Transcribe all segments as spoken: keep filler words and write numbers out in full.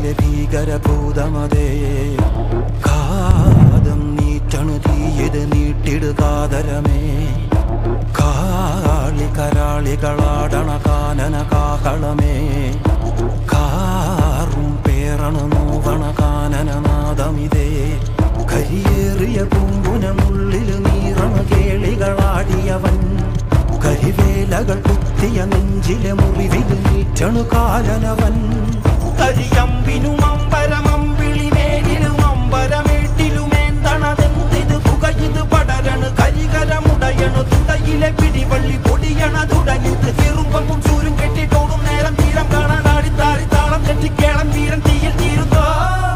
കാട്ടിലെ ഭീകരഭൂതമതേ കാതം നീറ്റണു തീയത് നീട്ടിടുകാതരമേ കാളി കരാളികളാടണ കാനന കാഹളമേ കാറും പേറണ നോവണ കാനനനാദമിതേ കരിയേറിയ പൂമ്പുനമുള്ളിൽ നീറണ കേളികളാടിയവൻ കരിവേലകൾ കുത്തിയ നെഞ്ചിലെ മുറിവിൽ നീറ്റണു കാലനവൻ കരിയമ്പിനും അമ്പരമമ്പിളി മേലിലും അമ്പരമേട്ടിലുമേന്തണതെന്തിത് പുകയിത് പടരണു കരികരമുടയണു തുടയിലെ പിടിവള്ളി പൊടിയണ തുടങ്ങിത് ചെറുമ്പും ചൂരും കെട്ടിട്ടോടും നേരം തീരം കാണാൻ ആടിത്താടി താളം തെറ്റിക്കേളം വീരൻ തീയിൽ തീരുന്നോ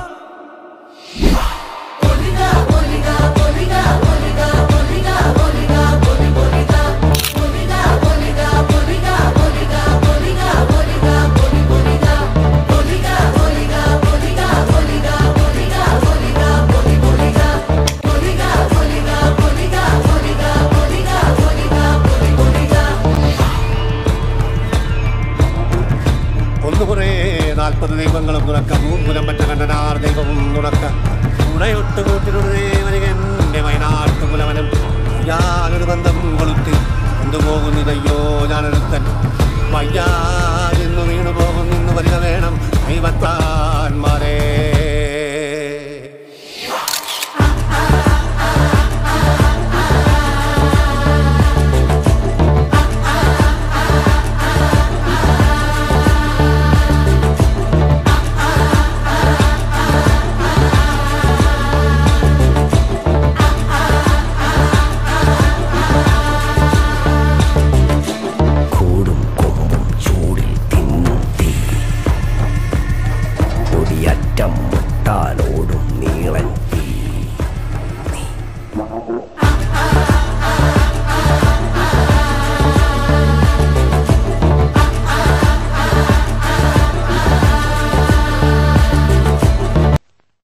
നാൽപ്പത് ദൈവങ്ങളും തുറക്ക മൂന്നുരം മറ്റ കണ്ടനാർ ദൈവവും തുറക്ക ഉണയൊട്ട് കൂട്ടിനുടനെ വരികന്റെ വയനാട്ടു കുലവനും ഞാനൊരു ബന്ധം കൊളുത്തി കൊണ്ടുപോകുന്നതയ്യോ ഞാനൊരുത്തൻ വയ്യാതെന്നു വീണു പോകുന്നു വരിക വേണം ദൈവത്താന്മാരേ മുട്ടാലോടും നീളൻ